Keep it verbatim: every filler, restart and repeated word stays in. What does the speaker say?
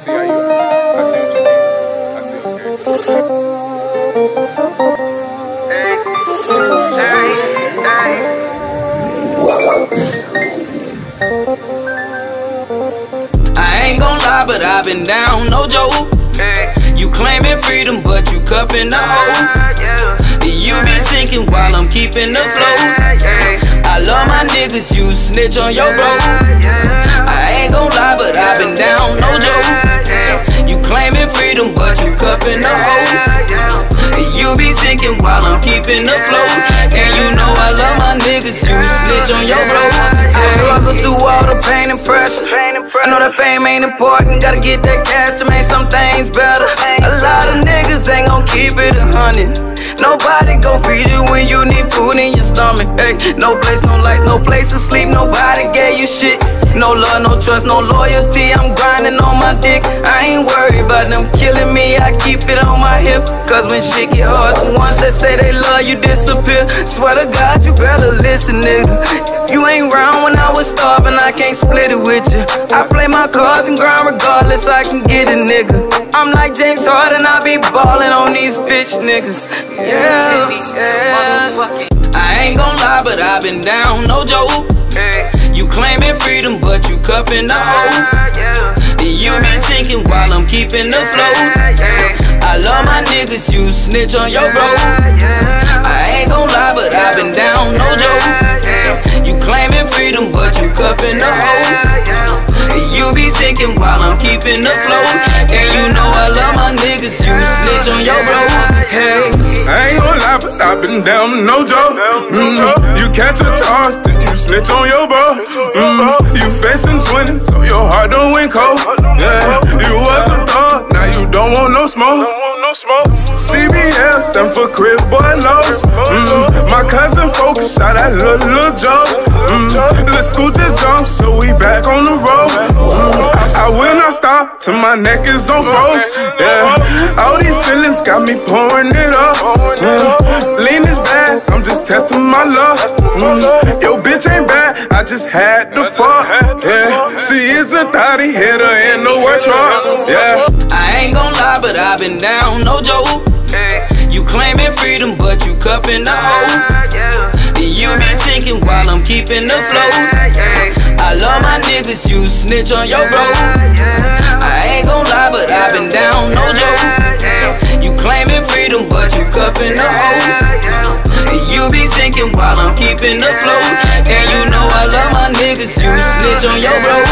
see how you. I see what you did. I see. Okay. Hey, hey, hey. I ain't gon' lie, but I've been down, no joke. Hey. You claiming freedom, but you cuffing the hoe. Yeah. You be sinking while I'm keeping the flow. Hey. I love my niggas, you snitch on your bro. I ain't gon' lie, but I've been down, no joke. You claiming freedom, but you cuffing the hoe. You be sinking while I'm keeping the flow. And you know I love my niggas, you snitch on your bro. I struggle through all the pain and pressure. I know that fame ain't important, gotta get that cash to make some things better. A lot of niggas ain't gon' keep it a hundred. Nobody gon' feed you when you need food in your stomach. Hey, no place, no lights, no place to sleep. Nobody gave you shit. No love, no trust, no loyalty. I'm grinding on my dick. I ain't worried about them killing me. I keep it on my hip. Cause when shit get hard, the ones that say they love you disappear. Swear to God, you better listen, nigga. You ain't round when I was starving, I can't split it with you. I play my cards and grind regardless, I can get a nigga. I'm like James Harden, I be ballin' on these bitch niggas. Yeah, yeah. I ain't gon' lie, but I've been down, no joke. You claiming freedom, but you cuffing the hoe. You be sinking while I'm keeping the flow. I love my niggas, you snitch on your bro. I ain't gon' lie, but I've been down, no joke. You claiming freedom, but you cuffing the hoe. You be sinking while I'm keeping the flow. And you know I love my niggas, you snitch on your bro. Hey, I ain't gon' lie, but I've been down, no joke. Mm. You catch a charge, then you snitch on your bro. Mm. You facing twenty, so your heart don't win cold. Yeah, you was a dog, now you don't want no smoke. C B M stand for crib boy lows. Mm. My cousin focus, shot at Lil Lil Joe. Mm. The school just jumped, so we back on the road. Mm. I, I will not stop till my neck is on froze. Yeah, all these feelings got me pouring it up. Mm. Lean is bad, I'm just testing my luck. Mm. Yo, bitch ain't bad, I just had to fuck. Yeah, she is a thotty hitter in the work truck. Yeah, I ain't gon' lie, but I've been down, no joke. You claiming freedom, but you cuffing the hoe. You be sinking while I'm keeping the flow. I love my niggas, you snitch on your bro. I ain't gon' lie, but I've been down, no joke. You claiming freedom, but you cuffing the hoe. You be sinking while I'm keeping the flow. And you know I love my niggas, you snitch on your bro.